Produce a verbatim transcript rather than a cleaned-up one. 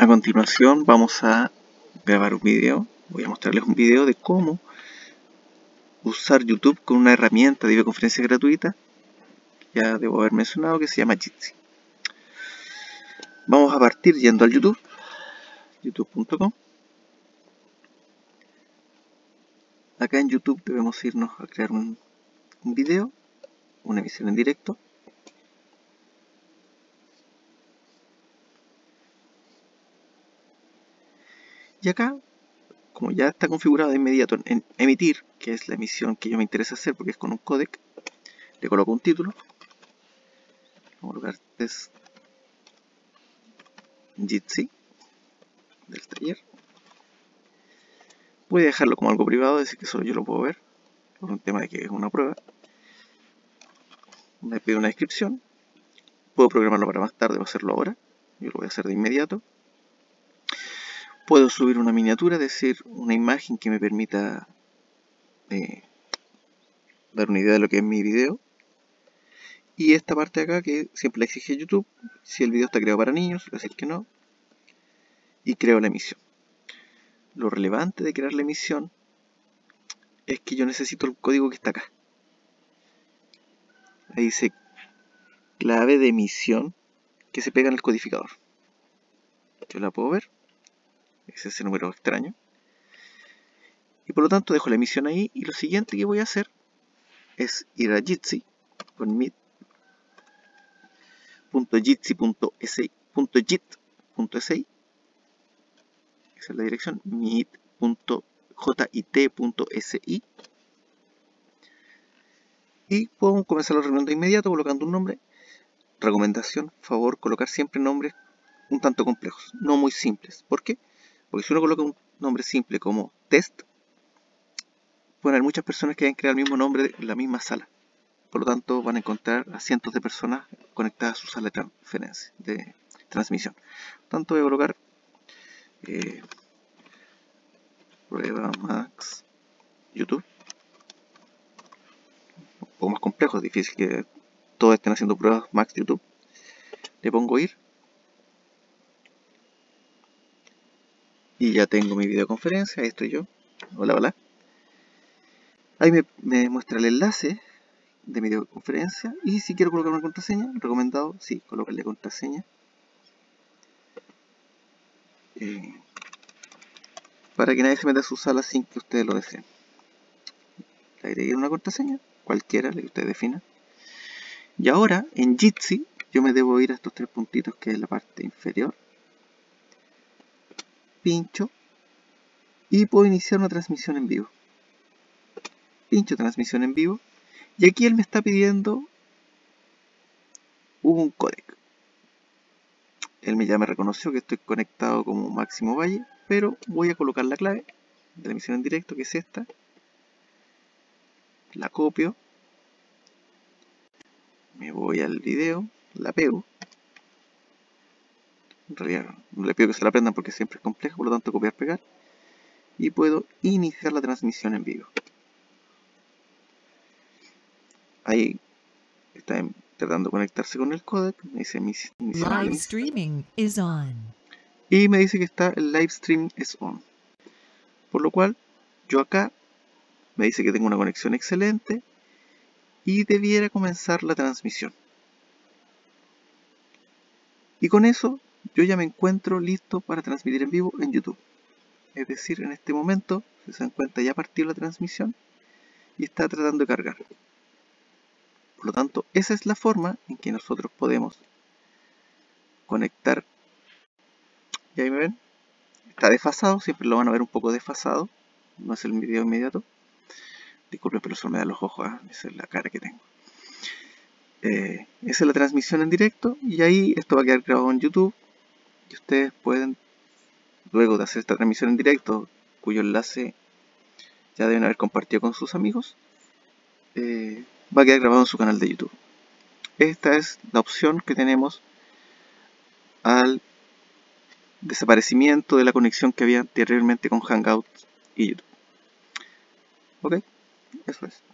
A continuación vamos a grabar un video. Voy a mostrarles un video de cómo usar YouTube con una herramienta de videoconferencia gratuita. Ya debo haber mencionado que se llama Jitsi. Vamos a partir yendo al YouTube, youtube punto com. Acá en YouTube debemos irnos a crear un, un video, una emisión en directo. Y acá, como ya está configurado de inmediato en emitir, que es la emisión que yo me interesa hacer porque es con un codec, le coloco un título. Vamos a colocar test Jitsi del taller. Voy a dejarlo como algo privado, decir que solo yo lo puedo ver, por un tema de que es una prueba. Me pide una descripción. Puedo programarlo para más tarde o hacerlo ahora. Yo lo voy a hacer de inmediato. Puedo subir una miniatura, es decir, una imagen que me permita eh, dar una idea de lo que es mi video. Y esta parte de acá que siempre le exige YouTube, si el video está creado para niños, voy a decir que no. Y creo la emisión. Lo relevante de crear la emisión es que yo necesito el código que está acá. Ahí dice clave de emisión que se pega en el codificador. Yo la puedo ver. Es ese número extraño. Y por lo tanto dejo la emisión ahí. Y lo siguiente que voy a hacer es ir a Jitsi con meet punto jitsi punto s i punto jit punto s i. Esa es la dirección. meet punto jit punto s i. Y puedo comenzar la reunión de inmediato colocando un nombre. Recomendación, favor, colocar siempre nombres un tanto complejos, no muy simples. ¿Por qué? Porque si uno coloca un nombre simple como test, pueden haber muchas personas que hayan creado el mismo nombre en la misma sala. Por lo tanto, van a encontrar a cientos de personas conectadas a su sala de transferencia, de transmisión. Por lo tanto, voy a colocar eh, prueba Max YouTube. Un poco más complejo, es difícil que todos estén haciendo pruebas Max YouTube. Le pongo ir. Y ya tengo mi videoconferencia, ahí estoy yo. Hola, hola. Ahí me, me muestra el enlace de mi videoconferencia. Y si quiero colocar una contraseña, recomendado, sí, colocarle contraseña. Eh, para que nadie se meta a su sala sin que ustedes lo deseen. Le agregué una contraseña, cualquiera, la que ustedes definan. Y ahora, en Jitsi, yo me debo ir a estos tres puntitos que es la parte inferior. Pincho. Y puedo iniciar una transmisión en vivo. Pincho transmisión en vivo. Y aquí él me está pidiendo un codec. Él ya me reconoció que estoy conectado como Máximo Valle, pero voy a colocar la clave de la emisión en directo, que es esta. La copio. Me voy al video, la pego. En realidad no le pido que se la aprendan porque siempre es complejo, por lo tanto copiar, pegar. Y puedo iniciar la transmisión en vivo. Ahí está tratando de conectarse con el codec. Me dice iniciar Live streaming is on. Y me dice que está el live stream is on. Por lo cual, yo acá me dice que tengo una conexión excelente y debiera comenzar la transmisión. Y con eso, yo ya me encuentro listo para transmitir en vivo en YouTube. Es decir, en este momento, si se dan cuenta, ya partió la transmisión y está tratando de cargar. Por lo tanto, esa es la forma en que nosotros podemos conectar. Y ahí me ven, está desfasado, siempre lo van a ver un poco desfasado. No es el video inmediato. Disculpen, pero eso me da los ojos, ¿eh? Esa es la cara que tengo. Eh, esa es la transmisión en directo y ahí esto va a quedar grabado en YouTube. Y ustedes pueden, luego de hacer esta transmisión en directo, cuyo enlace ya deben haber compartido con sus amigos, eh, va a quedar grabado en su canal de YouTube. Esta es la opción que tenemos al desaparecimiento de la conexión que había anteriormente con Hangouts y YouTube. Ok, eso es.